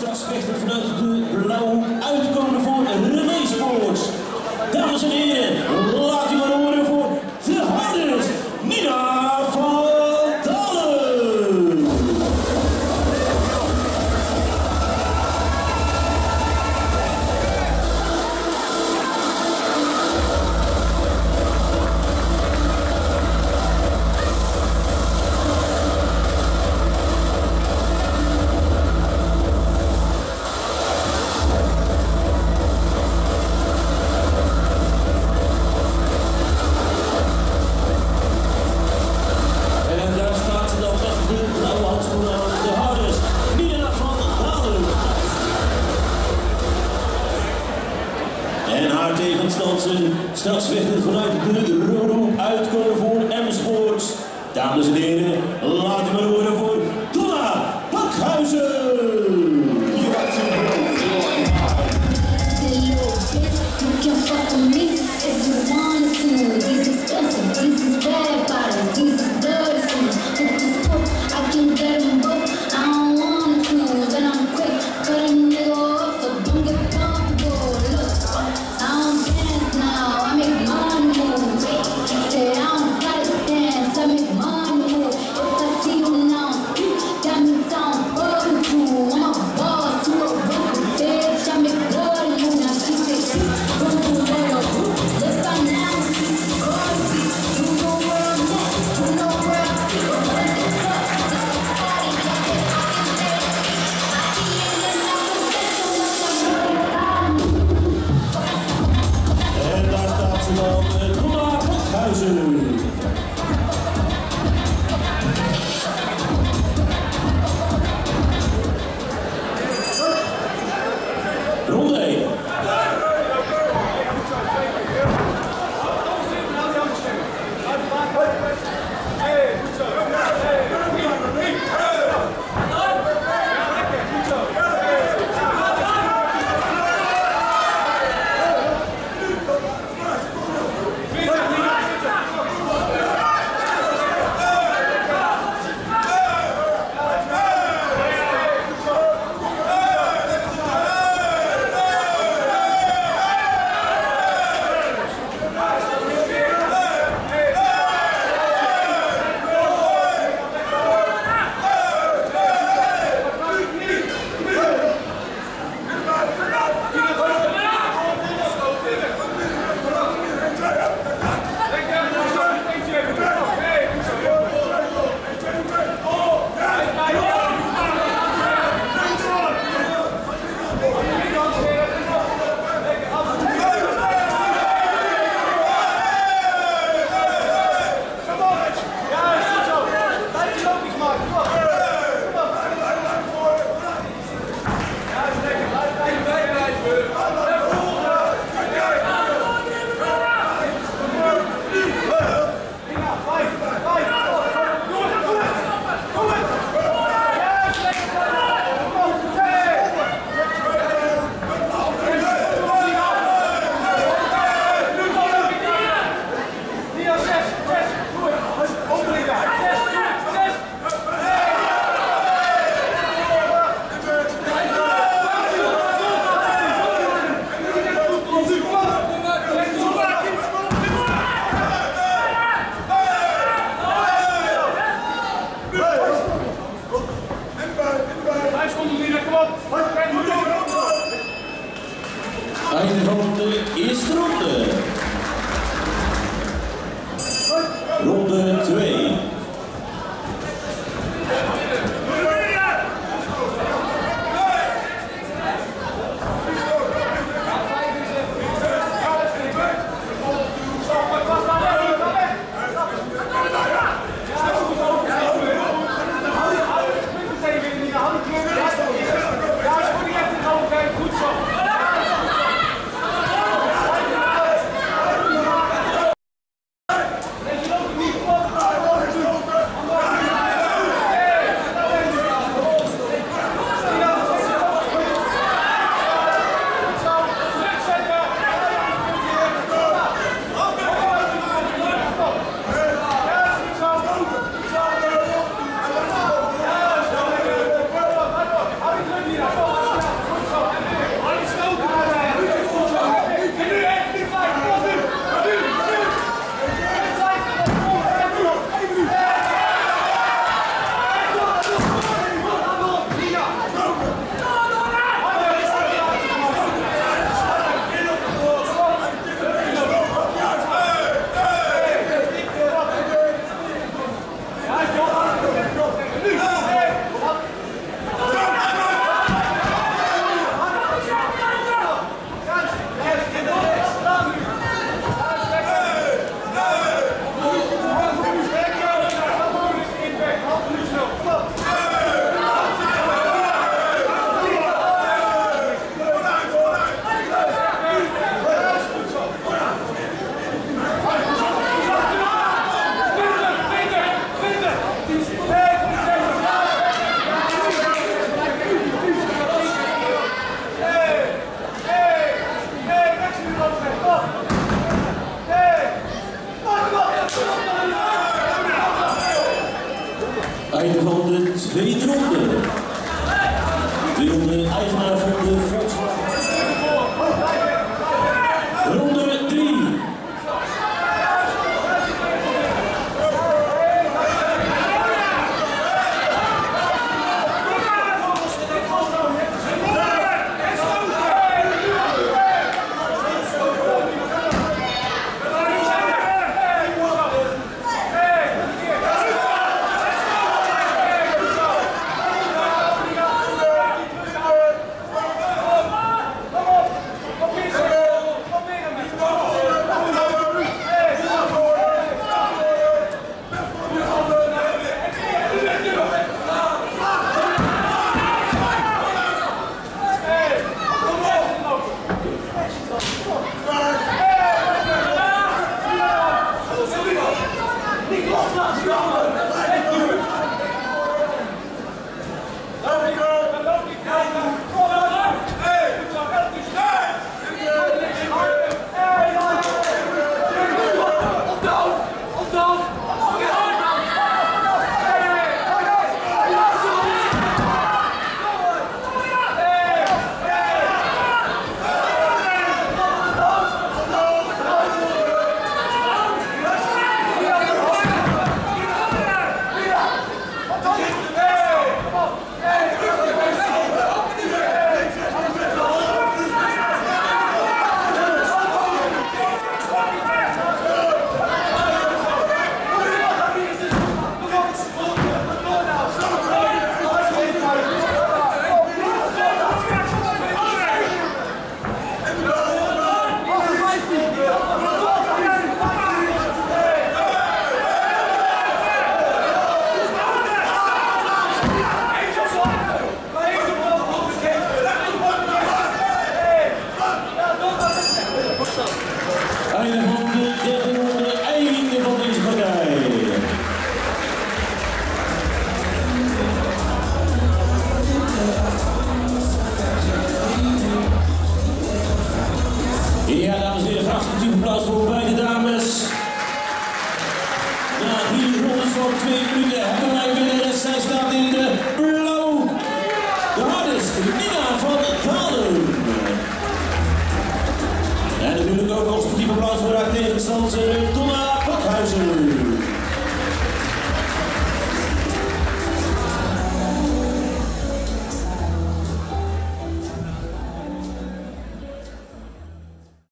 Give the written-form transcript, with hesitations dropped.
straks vechten vanuit de blauwhoek uitkomen voor René Sports. Dames en heren, laat u maar horen voor de hardest, Nina van Dalen. En haar tegenstander straks vechten vanuit de rode hoek uitkomen voor M-Sports. Dames en heren, laat u maar horen voor Donna Pakhuizen. Einde van de eerste ronde. Ronde 2. tweede ronde. De eigenaar van de Volkswagen. Ronde 3. Einde van de derde ronde, einde van deze partij. Ja, dames en heren, graag een applaus voor beide dames. Na 3 rondes van 2 minuten hebben wij winnares. Zij staat in de blauw. De hardest, Nina van Dalen. En natuurlijk ook nog een sportief applaus voor haar tegenstander.